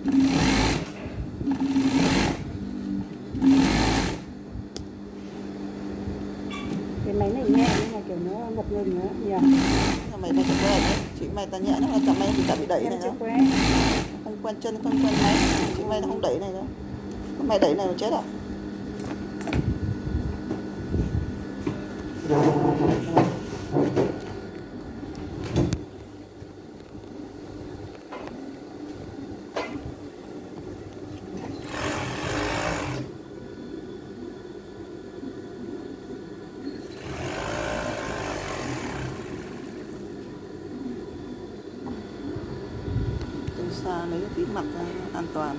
Cái máy này nhẹ nhưng mà kiểu nó ngập ngừng nữa nhỉ. Mày này chưa quen đấy, chị mày ta nhẹ nó là tao mày thì ta bị đẩy này đó. Không quen chân, không quen máy, chị mày nó không đẩy này đâu. Mày đẩy này nó chết à? Xa lấy tí mặt ra an toàn.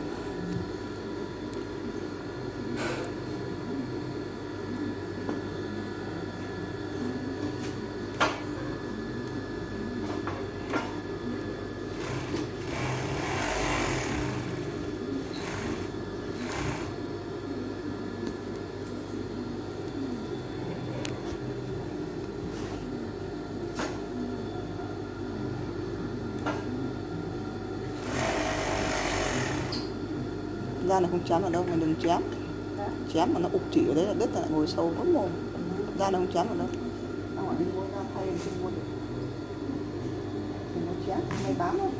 Da này không chém ở đâu, mà đừng chém. Chém mà nó ục chỉ ở đấy là đứt lại ngồi sâu lắm mồm. Da này không chém ở đâu. Ra ngoài đi mua ra thay không mua được. Đừng có chém, mày bám thôi.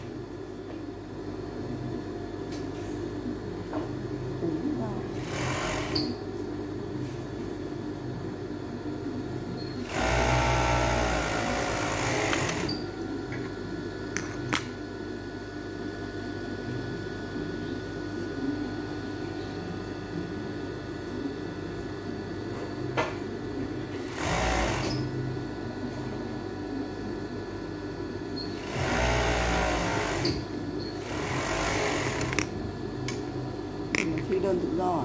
Thi đơn tự do à?